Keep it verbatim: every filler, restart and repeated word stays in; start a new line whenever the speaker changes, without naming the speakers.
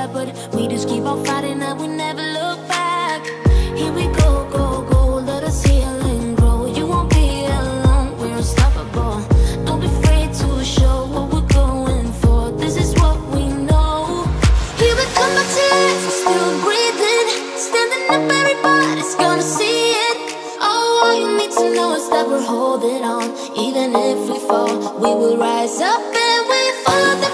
bad, but we just keep on fighting and we never look back. Here we go, go, go, let us heal and grow. You won't be alone, we're unstoppable. Don't be afraid to show what we're going for. This is what we know. Here we come back to life, we're still breathing. Standing up, everybody's gonna see it. Oh, all you need to know is that we're holding on. Even if we fall, we will rise up and we follow the